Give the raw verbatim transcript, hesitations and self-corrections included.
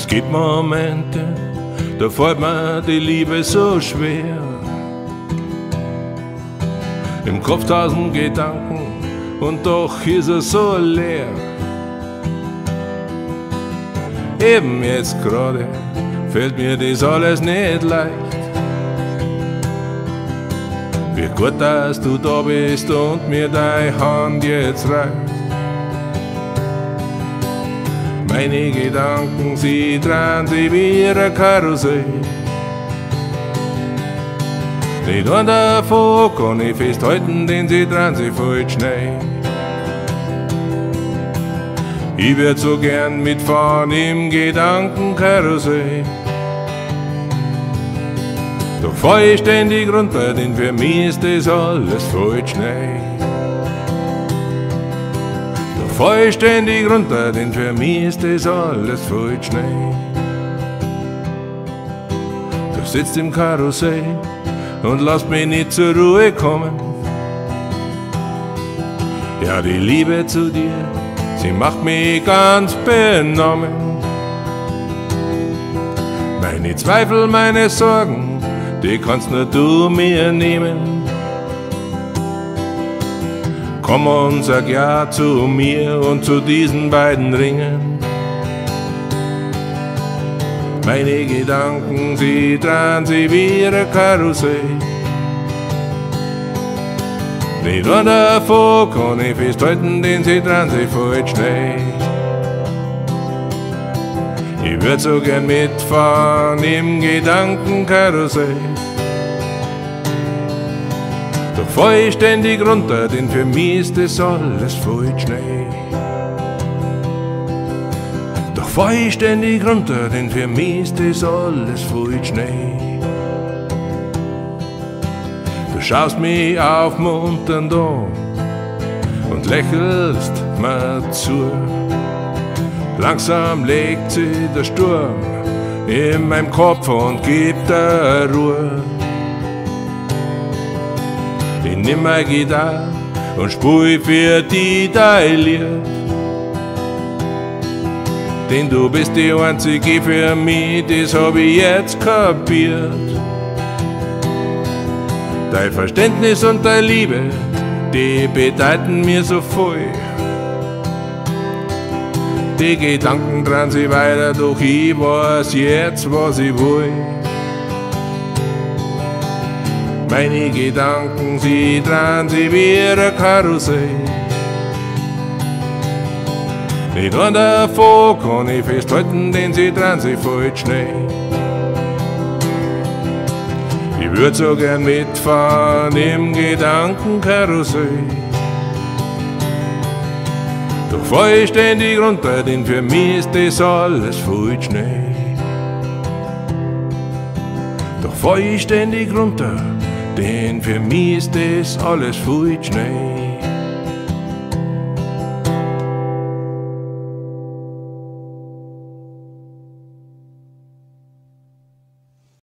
gibt Momente, da fällt mir die Liebe so schwer. Im Kopf tausend Gedanken und doch ist er so leer. Eben jetzt gerade fällt mir das alles nicht leicht. Wie gut, dass du da bist und mir deine Hand jetzt reicht. Meine Gedanken, sie drehen sich wie ein Karussell. Nicht an davon kann ich festhalten, denn sie drehen sich voll schnell. Ich würd so gern mitfahren im Gedankenkarussell. Doch fahr ich ständig runter, denn für mich ist das alles voll schnell. Doch fahr ich ständig runter, denn für mich ist das alles voll schnell. Du sitzt im Karussell und lasst mich nicht zur Ruhe kommen. Ja, die Liebe zu dir, sie macht mich ganz benommen. Meine Zweifel, meine Sorgen, die kannst nur du mir nehmen. Komm und sag ja zu mir und zu diesen beiden Ringen. Meine Gedanken, sie drehen sich wie ein Karussell. Nicht an davon kann ich festhalten, denn sie drehen sich voll schnell. Ich würd so gern mitfahren im Gedankenkarussell. Doch fahr ich ständig runter, denn für mich ist das alles voll schnell. Doch fahr ich ständig runter, denn für mich ist das alles voll schnell. Du schaust mich aufmunternd an und lächelst mir zu. Langsam legt sich der Sturm in meinem Kopf und gibt der Ruhe. Ich nimm meine Gitarre und spiel für die dein Lied. Denn du bist die einzige für mich, das hab ich jetzt kapiert. Dein Verständnis und deine Liebe, die bedeuten mir so viel. Die Gedanken drehen sich weiter, doch ich weiß jetzt, was ich will. Meine Gedanken, sie drehen sich wie ein Karussell. Nicht an davon kann ich festhalten, denn sie drehen sich voll schnell. Ich würd so gern mitfahren im Gedankenkarussell. Doch fahr ich ständig runter, denn für mich ist das alles voll schnell. Doch fahr ich ständig runter, denn für mich ist das alles voll schnell.